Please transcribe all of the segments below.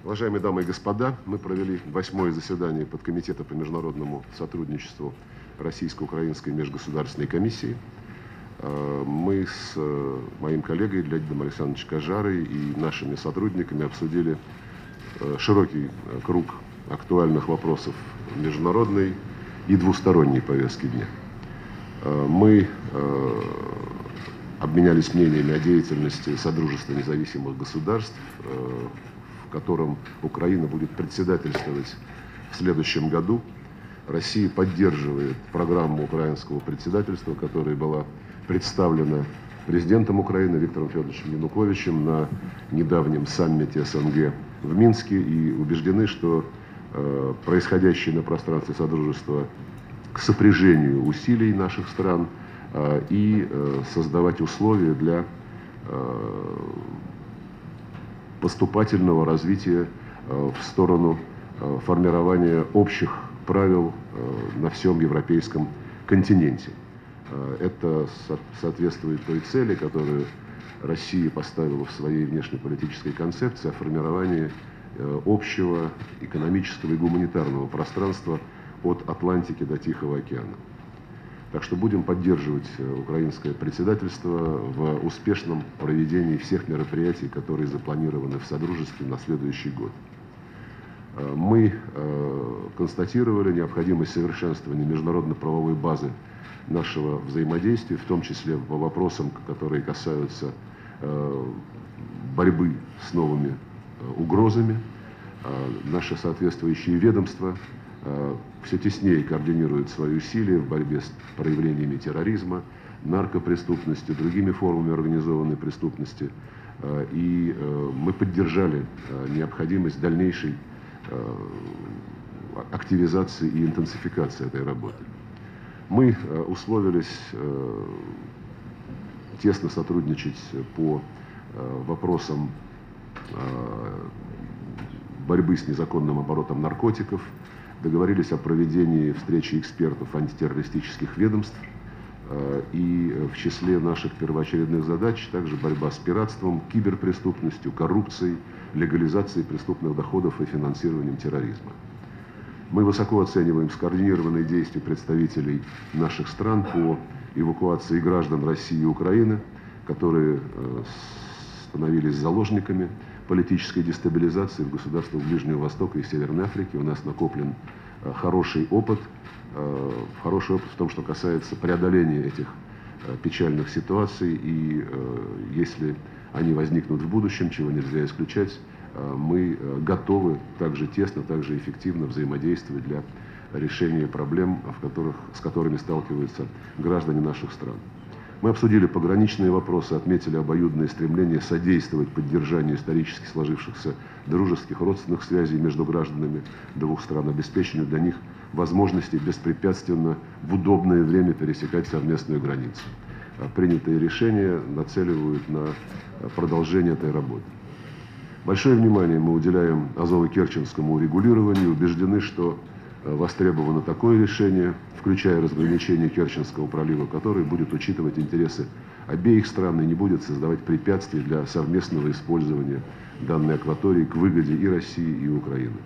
Уважаемые дамы и господа, мы провели 8-е заседание подкомитета по международному сотрудничеству Российско-Украинской межгосударственной комиссии. Мы с моим коллегой Леонидом Александровичем Кажарой и нашими сотрудниками обсудили широкий круг актуальных вопросов международной и двусторонней повестки дня. Мы обменялись мнениями о деятельности Содружества независимых государств, в котором Украина будет председательствовать в следующем году. Россия поддерживает программу украинского председательства, которая была представлена президентом Украины Виктором Федоровичем Януковичем на недавнем саммите СНГ в Минске, и убеждены, что происходящее на пространстве Содружества к сопряжению усилий наших стран и создавать условия для поступательного развития в сторону формирования общих правил на всем европейском континенте. Это соответствует той цели, которую Россия поставила в своей внешнеполитической концепции о формировании общего экономического и гуманитарного пространства от Атлантики до Тихого океана. Так что будем поддерживать украинское председательство в успешном проведении всех мероприятий, которые запланированы в Содружестве на следующий год. Мы констатировали необходимость совершенствования международно-правовой базы нашего взаимодействия, в том числе по вопросам, которые касаются борьбы с новыми угрозами. Наши соответствующие ведомства все теснее координируют свои усилия в борьбе с проявлениями терроризма, наркопреступностью, другими формами организованной преступности. И мы поддержали необходимость дальнейшей активизации и интенсификации этой работы. Мы условились тесно сотрудничать по вопросам борьбы с незаконным оборотом наркотиков, договорились о проведении встречи экспертов антитеррористических ведомств, и в числе наших первоочередных задач также борьба с пиратством, киберпреступностью, коррупцией, легализацией преступных доходов и финансированием терроризма. Мы высоко оцениваем скоординированные действия представителей наших стран по эвакуации граждан России и Украины, которые становились заложниками политической дестабилизации в государствах Ближнего Востока и Северной Африки. У нас накоплен хороший опыт в том, что касается преодоления этих печальных ситуаций, и если они возникнут в будущем, чего нельзя исключать, мы готовы также тесно, также эффективно взаимодействовать для решения проблем, с которыми сталкиваются граждане наших стран. Мы обсудили пограничные вопросы, отметили обоюдное стремление содействовать поддержанию исторически сложившихся дружеских, родственных связей между гражданами двух стран, обеспечению для них возможности беспрепятственно в удобное время пересекать совместную границу. Принятые решения нацеливают на продолжение этой работы. Большое внимание мы уделяем Азово-Керченскому урегулированию, убеждены, что востребовано такое решение, включая разграничение Керченского пролива, которое будет учитывать интересы обеих стран и не будет создавать препятствий для совместного использования данной акватории к выгоде и России, и Украины.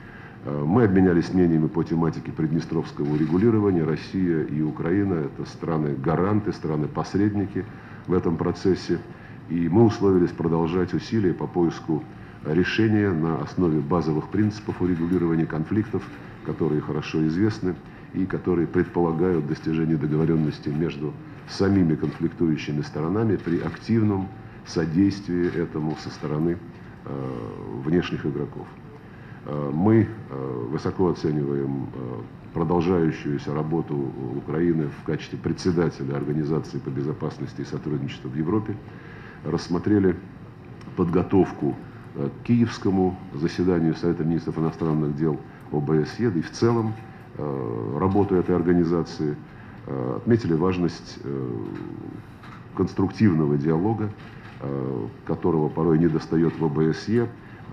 Мы обменялись мнениями по тематике приднестровского урегулирования. Россия и Украина – это страны-гаранты, страны-посредники в этом процессе. И мы условились продолжать усилия по поиску решения на основе базовых принципов урегулирования конфликтов, которые хорошо известны и которые предполагают достижение договоренности между самими конфликтующими сторонами при активном содействии этому со стороны внешних игроков. Мы высоко оцениваем продолжающуюся работу Украины в качестве председателя Организации по безопасности и сотрудничеству в Европе, рассмотрели подготовку к киевскому заседанию Совета министров иностранных дел ОБСЕ, да и в целом работу этой организации, отметили важность конструктивного диалога, которого порой недостает в ОБСЕ,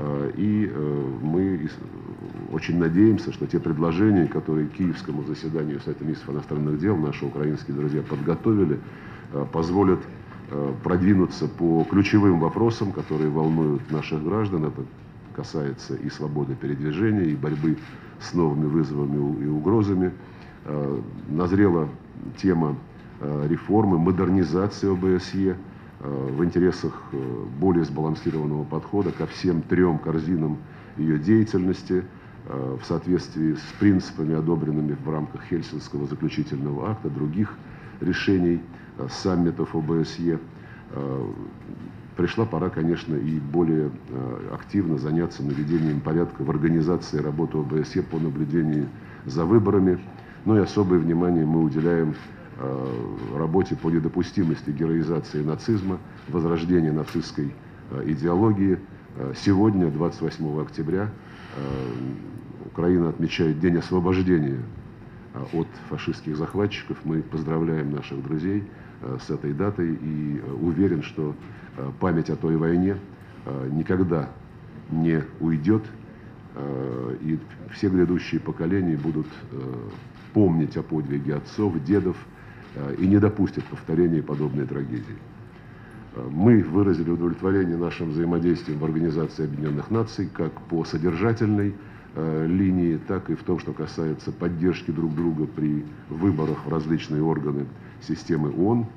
и мы очень надеемся, что те предложения, которые к киевскому заседанию Совета министров иностранных дел наши украинские друзья подготовили, позволят продвинуться по ключевым вопросам, которые волнуют наших граждан. Это касается и свободы передвижения, и борьбы с новыми вызовами и угрозами. Назрела тема реформы, модернизации ОБСЕ в интересах более сбалансированного подхода ко всем трем корзинам ее деятельности в соответствии с принципами, одобренными в рамках Хельсинского заключительного акта, других решений саммитов ОБСЕ. Пришла пора, конечно, и более активно заняться наведением порядка в организации работы ОБСЕ по наблюдению за выборами. Ну и особое внимание мы уделяем работе по недопустимости героизации нацизма, возрождения нацистской идеологии. Сегодня, 28 октября, Украина отмечает День освобождения от фашистских захватчиков. Мы поздравляем наших друзей с этой датой и уверен, что память о той войне никогда не уйдет, и все грядущие поколения будут помнить о подвиге отцов, дедов и не допустят повторения подобной трагедии. Мы выразили удовлетворение нашим взаимодействием в Организации Объединенных Наций как по содержательной линии, так и в том, что касается поддержки друг друга при выборах в различные органы системы ООН.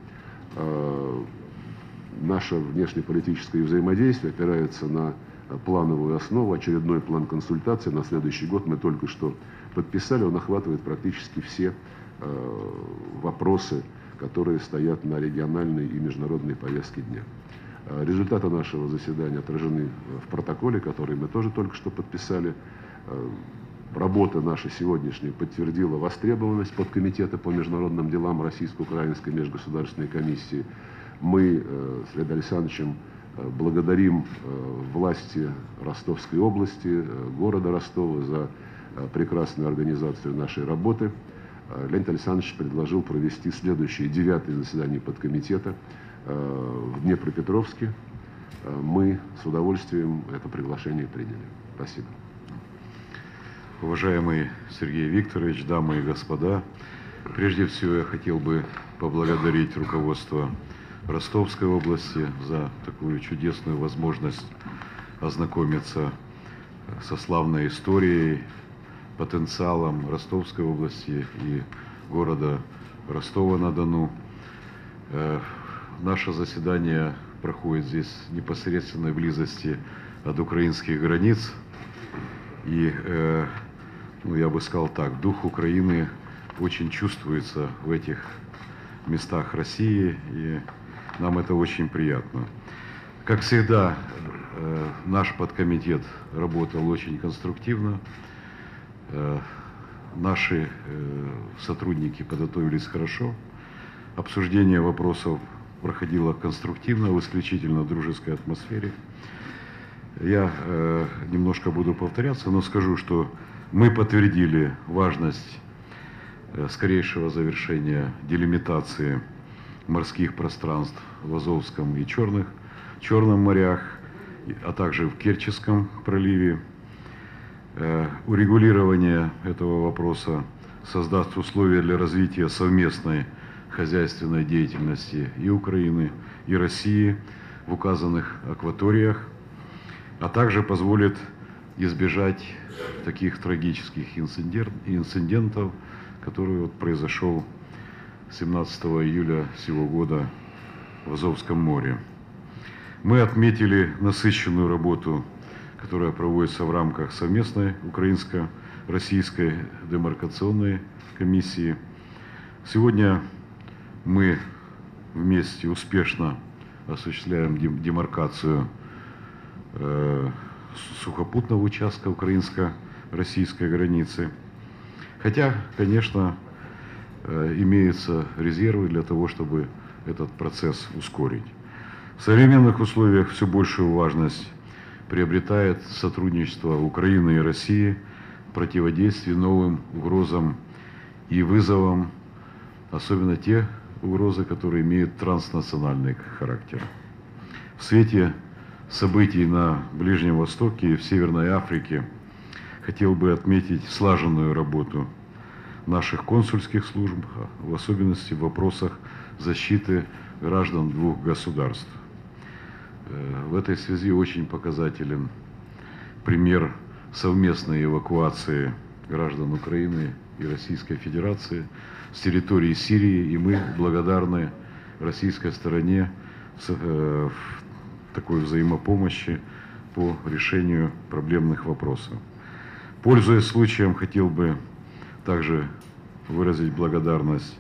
Наше внешнеполитическое взаимодействие опирается на плановую основу. Очередной план консультаций на следующий год мы только что подписали. Он охватывает практически все вопросы, которые стоят на региональной и международной повестке дня. Результаты нашего заседания отражены в протоколе, который мы тоже только что подписали. Работа наша сегодняшняя подтвердила востребованность подкомитета по международным делам Российско-Украинской межгосударственной комиссии. Мы с Леонидом Александровичем благодарим власти Ростовской области, города Ростова за прекрасную организацию нашей работы. Леонид Александрович предложил провести следующее, 9-е заседание подкомитета в Днепропетровске. Мы с удовольствием это приглашение приняли. Спасибо. Уважаемый Сергей Викторович, дамы и господа, прежде всего я хотел бы поблагодарить руководство Ростовской области за такую чудесную возможность ознакомиться со славной историей, потенциалом Ростовской области и города Ростова-на-Дону. Наше заседание проходит здесь в непосредственной близости от украинских границ. И, я бы сказал так, дух Украины очень чувствуется в этих местах России, и нам это очень приятно. Как всегда, наш подкомитет работал очень конструктивно. Наши сотрудники подготовились хорошо. Обсуждение вопросов проходило конструктивно, в исключительно дружеской атмосфере. Я немножко буду повторяться, но скажу, что мы подтвердили важность скорейшего завершения делимитации морских пространств в Азовском и Черном морях, а также в Керченском проливе. Урегулирование этого вопроса создаст условия для развития совместной хозяйственной деятельности и Украины, и России в указанных акваториях, а также позволит избежать таких трагических инцидентов, который произошел 17 июля сего года в Азовском море. Мы отметили насыщенную работу, которая проводится в рамках совместной украинско-российской демаркационной комиссии. Сегодня мы вместе успешно осуществляем демаркацию сухопутного участка украинско-российской границы. Хотя, конечно, имеются резервы для того, чтобы этот процесс ускорить. В современных условиях все большую важность приобретает сотрудничество Украины и России в противодействии новым угрозам и вызовам, особенно те угрозы, которые имеют транснациональный характер. В свете событий на Ближнем Востоке и в Северной Африке хотел бы отметить слаженную работу наших консульских служб, в особенности в вопросах защиты граждан двух государств. В этой связи очень показателен пример совместной эвакуации граждан Украины и Российской Федерации с территории Сирии, и мы благодарны российской стороне в такой взаимопомощи по решению проблемных вопросов. Пользуясь случаем, хотел бы также выразить благодарность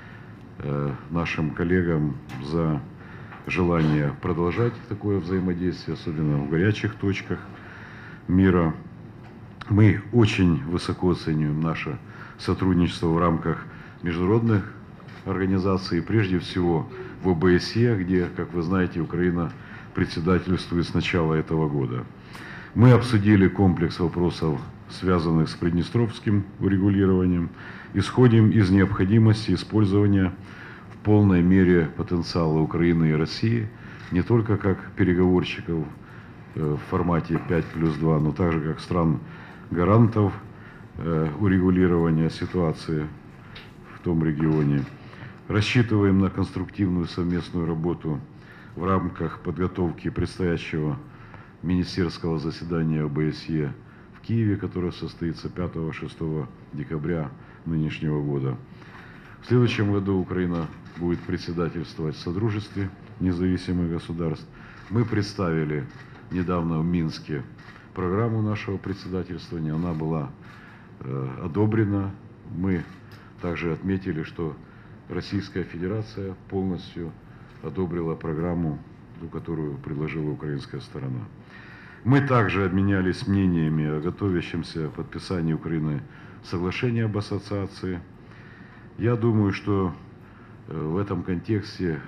нашим коллегам за желание продолжать такое взаимодействие, особенно в горячих точках мира. Мы очень высоко оцениваем наше сотрудничество в рамках международных организаций, прежде всего в ОБСЕ, где, как вы знаете, Украина председательствует с начала этого года. Мы обсудили комплекс вопросов, связанных с приднестровским урегулированием, исходим из необходимости использования в полной мере потенциала Украины и России, не только как переговорщиков в формате 5+2, но также как стран-гарантов урегулирования ситуации в том регионе. Рассчитываем на конструктивную совместную работу в рамках подготовки предстоящего министерского заседания ОБСЕ в Киеве, которое состоится 5-6 декабря нынешнего года. В следующем году Украина будет председательствовать в Содружестве независимых государств. Мы представили недавно в Минске программу нашего председательствования, она была одобрена. Мы также отметили, что Российская Федерация полностью одобрила программу, которую предложила украинская сторона. Мы также обменялись мнениями о готовящемся подписании Украины соглашения об ассоциации. Я думаю, что в этом контексте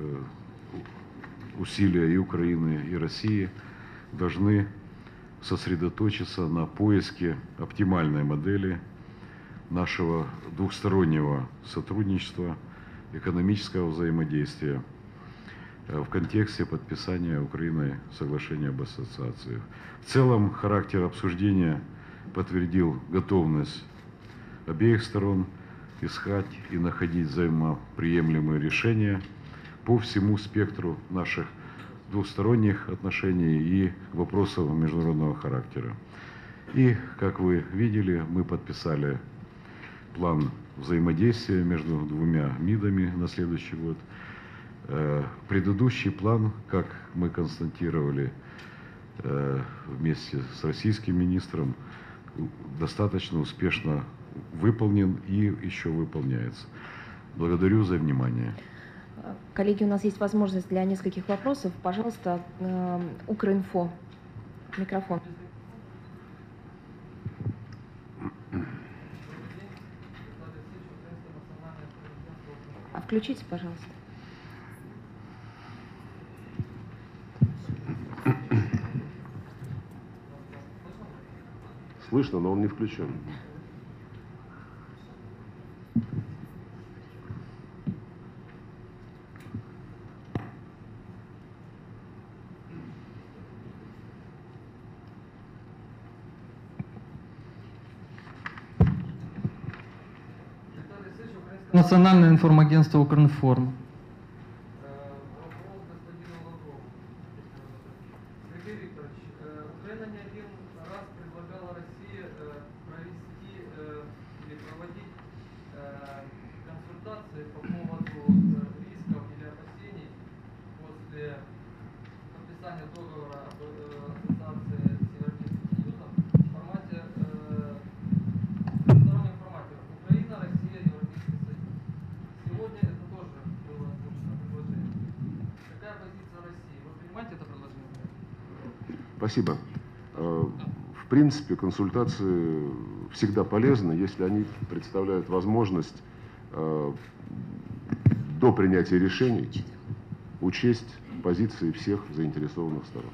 усилия и Украины, и России должны сосредоточиться на поиске оптимальной модели нашего двухстороннего сотрудничества, экономического взаимодействия в контексте подписания Украиной соглашения об ассоциации. В целом, характер обсуждения подтвердил готовность обеих сторон искать и находить взаимоприемлемые решения по всему спектру наших двусторонних отношений и вопросов международного характера. И, как вы видели, мы подписали план взаимодействия между двумя МИДами на следующий год. Предыдущий план, как мы констатировали вместе с российским министром, достаточно успешно выполнен и еще выполняется. Благодарю за внимание. Коллеги, у нас есть возможность для нескольких вопросов. Пожалуйста, Укринфо. Микрофон. Включите, пожалуйста. Слышно, но он не включен. Национальное информагентство Укринформ. Украина не один раз предлагала России провести или проводить консультации по поводу рисков или опасений после подписания договора об ассоциации с Европейским Союзом в формате, двустороннем формате. Украина, Россия, Европейский Союз. Сегодня это тоже было озвучено предложение. Какая позиция России? Вы принимаете это предложение? Спасибо. В принципе, консультации всегда полезны, если они представляют возможность до принятия решений учесть позиции всех заинтересованных сторон.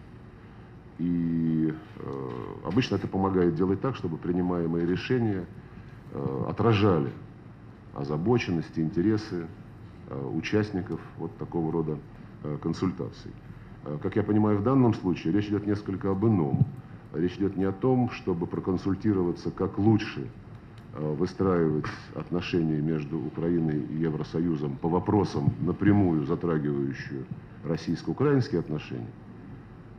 И обычно это помогает делать так, чтобы принимаемые решения отражали озабоченности, интересы участников вот такого рода консультаций. Как я понимаю, в данном случае речь идет несколько об ином. Речь идет не о том, чтобы проконсультироваться, как лучше выстраивать отношения между Украиной и Евросоюзом по вопросам, напрямую затрагивающие российско-украинские отношения,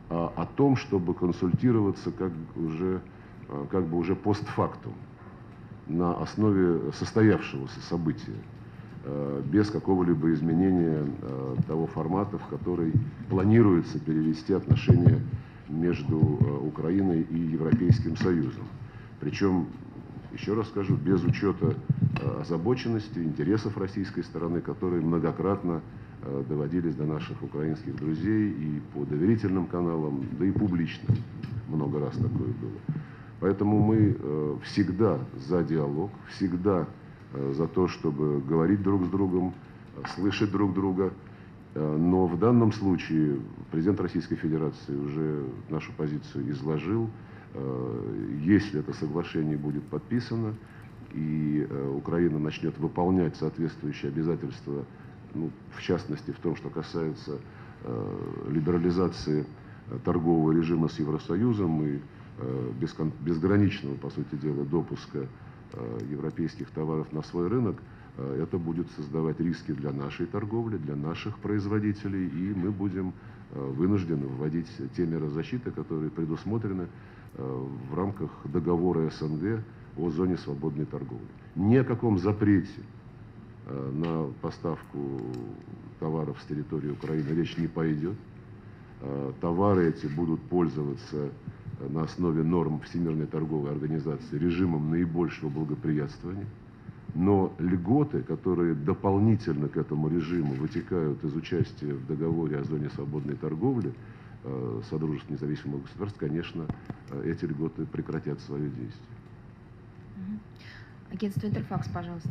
о том, чтобы консультироваться как бы уже постфактум, на основе состоявшегося события, без какого-либо изменения того формата, в который планируется перевести отношения между Украиной и Европейским Союзом. Причем, еще раз скажу, без учета озабоченности, интересов российской стороны, которые многократно доводились до наших украинских друзей и по доверительным каналам, да и публично много раз такое было. Поэтому мы всегда за диалог, всегда за то, чтобы говорить друг с другом, слышать друг друга. Но в данном случае президент Российской Федерации уже нашу позицию изложил. Если это соглашение будет подписано и Украина начнет выполнять соответствующие обязательства, ну, в частности в том, что касается либерализации торгового режима с Евросоюзом и безграничного, по сути дела, допуска европейских товаров на свой рынок, это будет создавать риски для нашей торговли, для наших производителей, и мы будем вынуждены вводить те меры защиты, которые предусмотрены в рамках договора СНГ о зоне свободной торговли. Ни о каком запрете на поставку товаров с территории Украины речь не пойдет. Товары эти будут пользоваться на основе норм Всемирной торговой организации режимом наибольшего благоприятствования. Но льготы, которые дополнительно к этому режиму вытекают из участия в договоре о зоне свободной торговли Содружества независимых государств, конечно, эти льготы прекратят свое действие. Агентство Интерфакс, пожалуйста.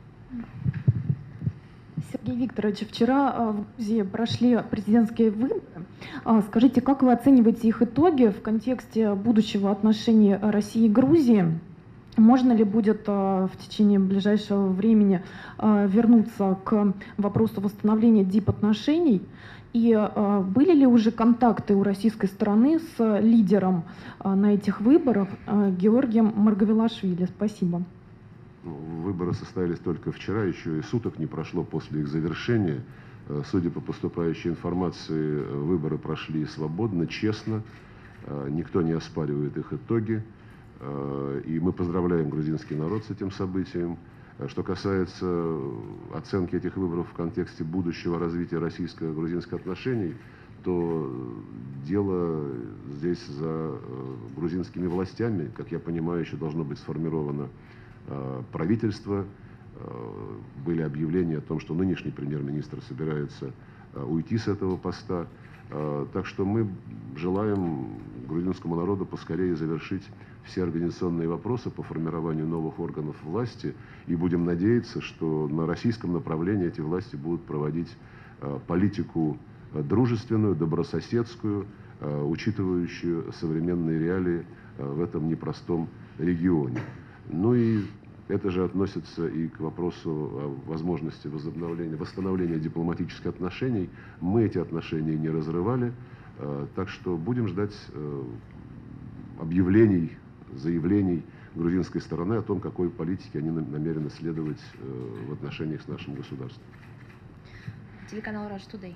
Сергей Викторович, вчера в Грузии прошли президентские выборы. Скажите, как вы оцениваете их итоги в контексте будущего отношений России и Грузии? Можно ли будет в течение ближайшего времени вернуться к вопросу восстановления дипотношений? И были ли уже контакты у российской стороны с лидером на этих выборах Георгием Маргавелашвили? Спасибо. Выборы состоялись только вчера, еще и суток не прошло после их завершения. Судя по поступающей информации, выборы прошли свободно, честно, никто не оспаривает их итоги, и мы поздравляем грузинский народ с этим событием. Что касается оценки этих выборов в контексте будущего развития российско-грузинских отношений, то дело здесь за грузинскими властями. Как я понимаю, еще должно быть сформировано правительство. Были объявления о том, что нынешний премьер-министр собирается уйти с этого поста. Так что мы желаем грузинскому народу поскорее завершить все организационные вопросы по формированию новых органов власти, и будем надеяться, что на российском направлении эти власти будут проводить политику дружественную, добрососедскую, учитывающую современные реалии в этом непростом регионе. Ну и это же относится и к вопросу о возможности восстановления дипломатических отношений. Мы эти отношения не разрывали, так что будем ждать объявлений, заявлений грузинской стороны о том, какой политике они намерены следовать в отношениях с нашим государством. Телеканал Rush Today.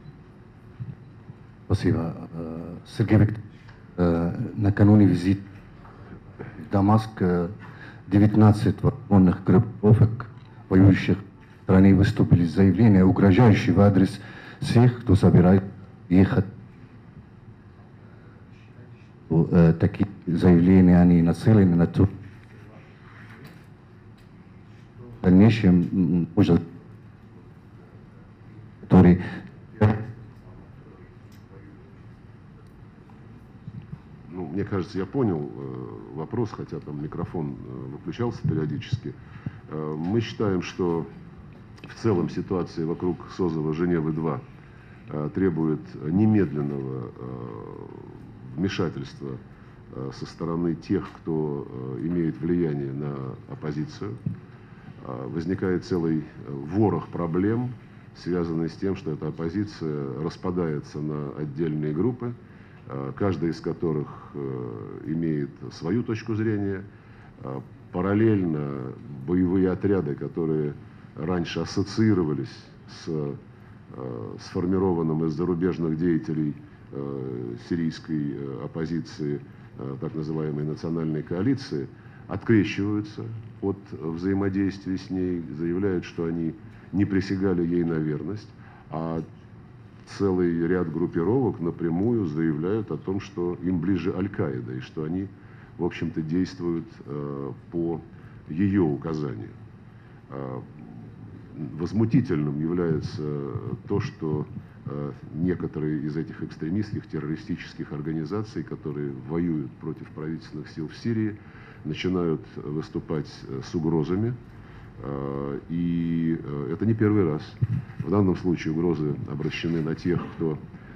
Спасибо. Сергей Викторович, накануне визита в Дамаск 19 вооруженных группировок, воюющих в стране, выступили с заявлением, угрожающие в адрес всех, кто собирается ехать. Такие заявления, они нацелены на то, в дальнейшем, который... Мне кажется, я понял вопрос, хотя там микрофон выключался периодически. Мы считаем, что в целом ситуация вокруг созыва Женевы-2 требует немедленного вмешательства со стороны тех, кто имеет влияние на оппозицию. Возникает целый ворох проблем, связанный с тем, что эта оппозиция распадается на отдельные группы, каждая из которых имеет свою точку зрения. Параллельно боевые отряды, которые раньше ассоциировались с сформированным из зарубежных деятелей сирийской оппозиции, так называемой национальной коалиции, открещиваются от взаимодействия с ней, заявляют, что они не присягали ей на верность, а целый ряд группировок напрямую заявляют о том, что им ближе Аль-Каида, и что они, в общем-то, действуют по ее указанию. Возмутительным является то, что некоторые из этих экстремистских, террористических организаций, которые воюют против правительственных сил в Сирии, начинают выступать с угрозами. И это не первый раз. В данном случае угрозы обращены на тех, кто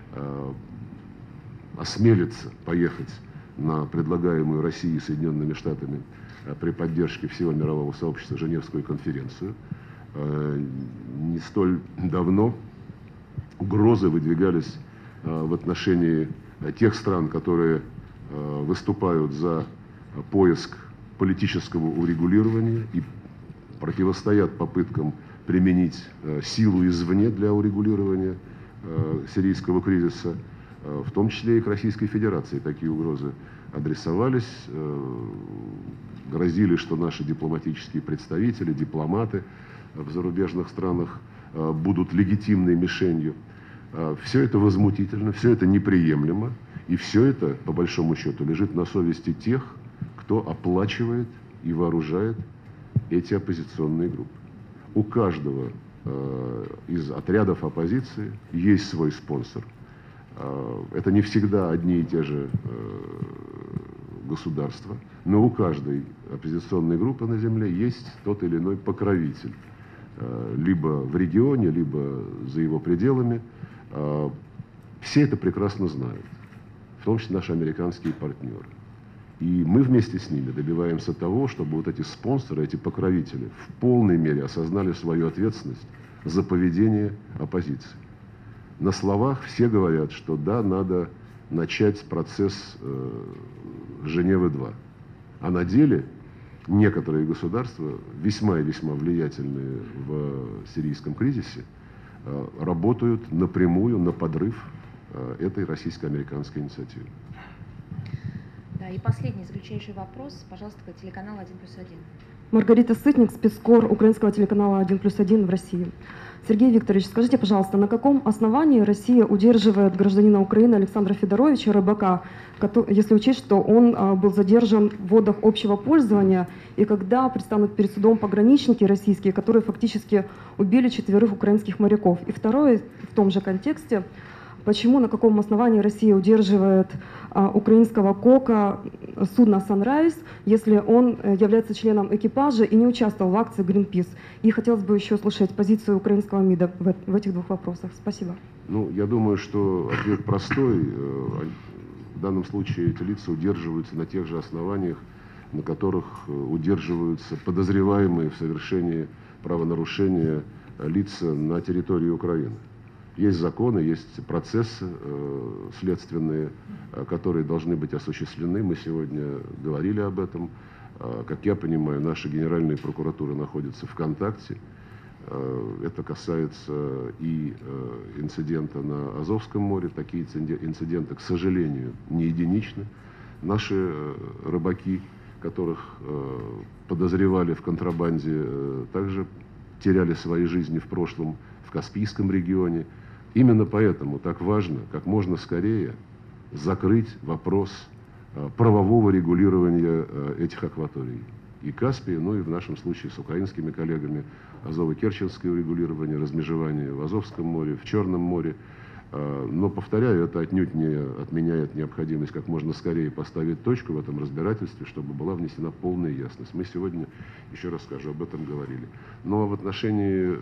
осмелится поехать на предлагаемую Россией и Соединенными Штатами при поддержке всего мирового сообщества Женевскую конференцию. Не столь давно угрозы выдвигались в отношении тех стран, которые выступают за поиск политического урегулирования и противостоят попыткам применить силу извне для урегулирования сирийского кризиса, в том числе и к Российской Федерации. Такие угрозы адресовались, грозили, что наши дипломатические представители, дипломаты в зарубежных странах будут легитимной мишенью. Все это возмутительно, все это неприемлемо, и все это, по большому счету, лежит на совести тех, кто оплачивает и вооружает эти оппозиционные группы. У каждого из отрядов оппозиции есть свой спонсор. Это не всегда одни и те же государства, но у каждой оппозиционной группы на земле есть тот или иной покровитель. Либо в регионе, либо за его пределами. Все это прекрасно знают, в том числе наши американские партнеры. И мы вместе с ними добиваемся того, чтобы вот эти спонсоры, эти покровители в полной мере осознали свою ответственность за поведение оппозиции. На словах все говорят, что да, надо начать процесс Женевы-2. А на деле некоторые государства, весьма и весьма влиятельные в сирийском кризисе, работают напрямую на подрыв этой российско-американской инициативы. Да, и последний, заключающий вопрос, пожалуйста, телеканал 1+1. Маргарита Сытник, спецкор украинского телеканала 1+1 в России. Сергей Викторович, скажите, пожалуйста, на каком основании Россия удерживает гражданина Украины Александра Федоровича Рыбака, если учесть, что он был задержан в водах общего пользования, и когда предстанут перед судом пограничники российские, которые фактически убили 4 украинских моряков? И второе, в том же контексте, почему, на каком основании Россия удерживает украинского кока судна «Sunrise», если он является членом экипажа и не участвовал в акции Greenpeace? И хотелось бы еще услышать позицию украинского МИДа в этих двух вопросах. Спасибо. Ну, я думаю, что ответ простой. В данном случае эти лица удерживаются на тех же основаниях, на которых удерживаются подозреваемые в совершении правонарушения лица на территории Украины. Есть законы, есть процессы следственные, которые должны быть осуществлены. Мы сегодня говорили об этом. Как я понимаю, наша Генеральная прокуратура находится в контакте. Это касается и инцидента на Азовском море. Такие инциденты, к сожалению, не единичны. Наши рыбаки, которых подозревали в контрабанде, также теряли свои жизни в прошлом в Каспийском регионе. Именно поэтому так важно как можно скорее закрыть вопрос правового регулирования этих акваторий. И Каспия, ну и в нашем случае с украинскими коллегами Азово-Керченское урегулирование, размежевание в Азовском море, в Черном море. Но, повторяю, это отнюдь не отменяет необходимость как можно скорее поставить точку в этом разбирательстве, чтобы была внесена полная ясность. Мы сегодня, еще раз скажу, об этом говорили. Но в отношении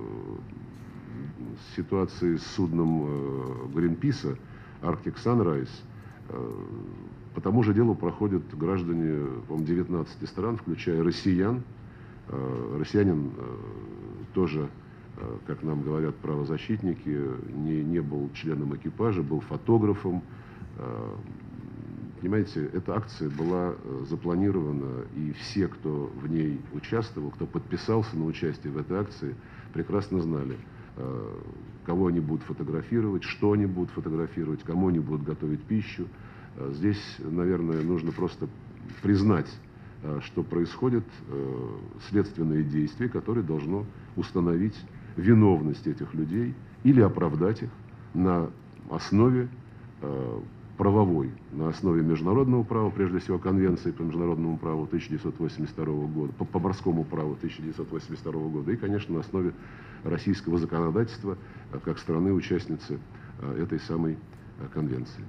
ситуации с судном Greenpeace, Arctic Sunrise, по тому же делу проходят граждане, по-моему, 19 стран, включая россиян. Россиянин тоже, как нам говорят правозащитники, не был членом экипажа, был фотографом. Понимаете, эта акция была запланирована, и все, кто в ней участвовал, кто подписался на участие в этой акции, прекрасно знали, кого они будут фотографировать, что они будут фотографировать, кому они будут готовить пищу. Здесь, наверное, нужно просто признать, что происходят следственные действия, которые должно установить виновность этих людей или оправдать их на основе правовой, на основе международного права, прежде всего Конвенции по международному праву 1982 года, по морскому праву 1982 года и, конечно, на основе российского законодательства как страны-участницы этой самой конвенции.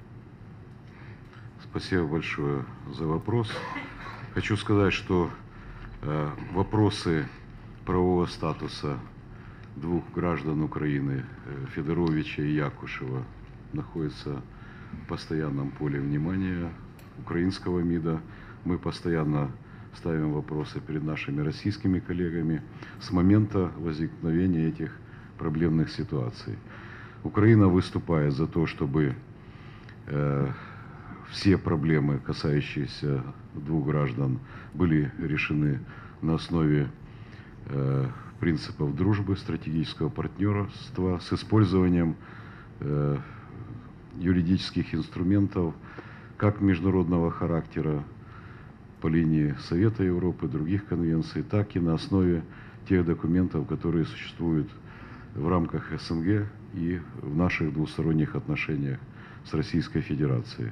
Спасибо большое за вопрос. Хочу сказать, что вопросы правового статуса двух граждан Украины, Федоровича и Якушева, находятся в постоянном поле внимания украинского МИДа. Мы постоянно ставим вопросы перед нашими российскими коллегами с момента возникновения этих проблемных ситуаций. Украина выступает за то, чтобы все проблемы, касающиеся двух граждан, были решены на основе принципов дружбы, стратегического партнерства с использованием юридических инструментов как международного характера по линии Совета Европы, других конвенций, так и на основе тех документов, которые существуют в рамках СНГ и в наших двусторонних отношениях с Российской Федерацией.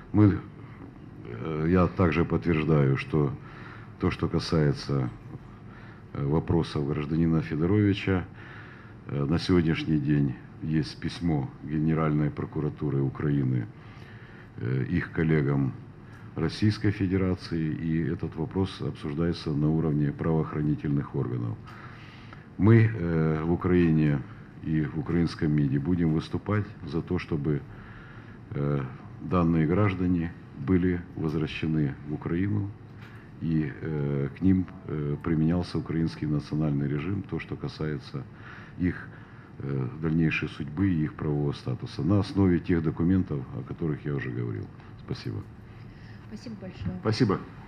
Я также подтверждаю, что то, что касается вопросов гражданина Федоровича, на сегодняшний день есть письмо Генеральной прокуратуры Украины их коллегам Российской Федерации, и этот вопрос обсуждается на уровне правоохранительных органов. Мы в Украине и в украинском МИДе будем выступать за то, чтобы данные граждане были возвращены в Украину, и к ним применялся украинский национальный режим, то, что касается их дальнейшей судьбы и их правового статуса, на основе тех документов, о которых я уже говорил. Спасибо. Спасибо большое. Спасибо.